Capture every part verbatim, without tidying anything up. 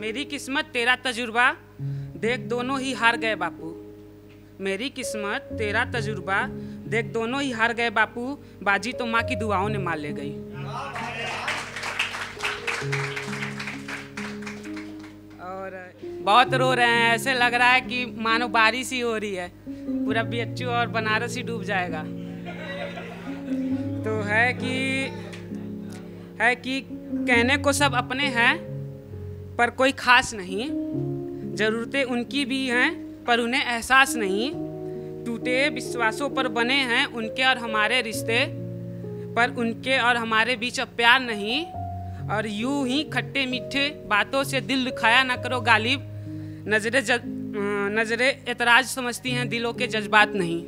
मेरी किस्मत तेरा तजुर्बा, देख दोनों ही हार गए बापू। मेरी किस्मत तेरा तजुर्बा, देख दोनों ही हार गए बापू। बाजी तो माँ की दुआओं ने मार ले गई। और बहुत रो रहे हैं, ऐसे लग रहा है कि मानो बारिश ही हो रही है, पूरा बी एच यू और बनारस ही डूब जाएगा। तो है कि है कि कहने को सब अपने हैं पर कोई खास नहीं, ज़रूरतें उनकी भी हैं पर उन्हें एहसास नहीं। टूटे विश्वासों पर बने हैं उनके और हमारे रिश्ते, पर उनके और हमारे बीच अब प्यार नहीं। और यूं ही खट्टे मीठे बातों से दिल दुखाया ना करो गालिब, नजरे ज नजरे एतराज समझती हैं दिलों के जज्बात नहीं।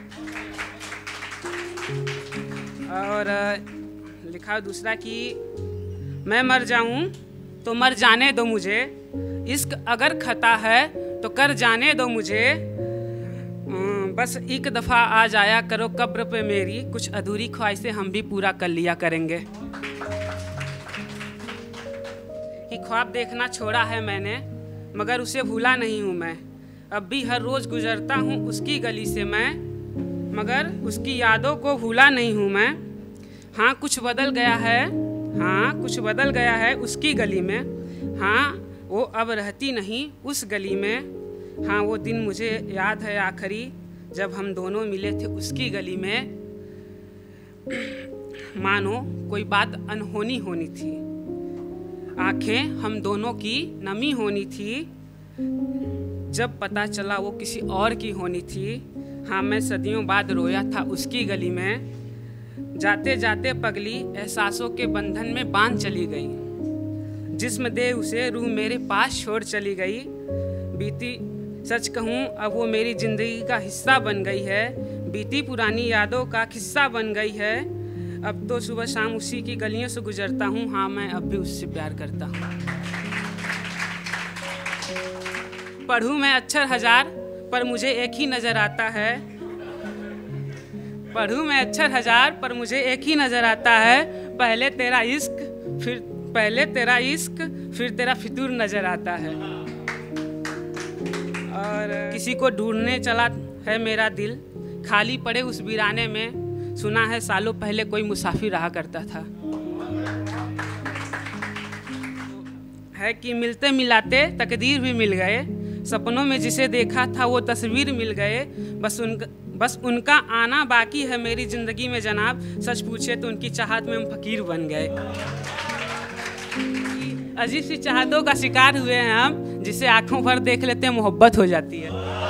और लिखा दूसरा कि मैं मर जाऊं तो मर जाने दो मुझे, इश्क अगर खता है तो कर जाने दो मुझे। बस एक दफ़ा आ जाया करो कब्र पे मेरी, कुछ अधूरी ख्वाहिशें हम भी पूरा कर लिया करेंगे। कि ख्वाब देखना छोड़ा है मैंने मगर उसे भूला नहीं हूँ मैं। अब भी हर रोज़ गुजरता हूँ उसकी गली से मैं, मगर उसकी यादों को भूला नहीं हूँ मैं। हाँ कुछ बदल गया है, हाँ कुछ बदल गया है उसकी गली में। हाँ वो अब रहती नहीं उस गली में। हाँ वो दिन मुझे याद है आखिरी जब हम दोनों मिले थे उसकी गली में। मानो कोई बात अनहोनी होनी थी, आंखें हम दोनों की नमी होनी थी, जब पता चला वो किसी और की होनी थी। हाँ मैं सदियों बाद रोया था उसकी गली में। जाते जाते पगली एहसासों के बंधन में बांध चली गई, जिस्म दे उसे रूह मेरे पास छोड़ चली गई। बीती सच कहूँ अब वो मेरी ज़िंदगी का हिस्सा बन गई है, बीती पुरानी यादों का किस्सा बन गई है। अब तो सुबह शाम उसी की गलियों से गुजरता हूँ, हाँ मैं अब भी उससे प्यार करता हूँ। पढ़ूँ मैं अक्षर हजार पर मुझे एक ही नज़र आता है, पढ़ूँ मैं अक्षर हजार पर मुझे एक ही नज़र आता है। पहले तेरा इश्क फिर पहले तेरा इश्क फिर तेरा फितूर नज़र आता है। और किसी को ढूंढने चला है मेरा दिल, खाली पड़े उस वीराने में। सुना है सालों पहले कोई मुसाफिर रहा करता था। है कि मिलते मिलाते तकदीर भी मिल गए, सपनों में जिसे देखा था वो तस्वीर मिल गए। बस उन बस उनका आना बाकी है मेरी ज़िंदगी में जनाब, सच पूछे तो उनकी चाहत में हम फकीर बन गए। अजीब सी चाहतों का शिकार हुए हैं हम, जिसे आंखों भर देख लेते हैं मोहब्बत हो जाती है।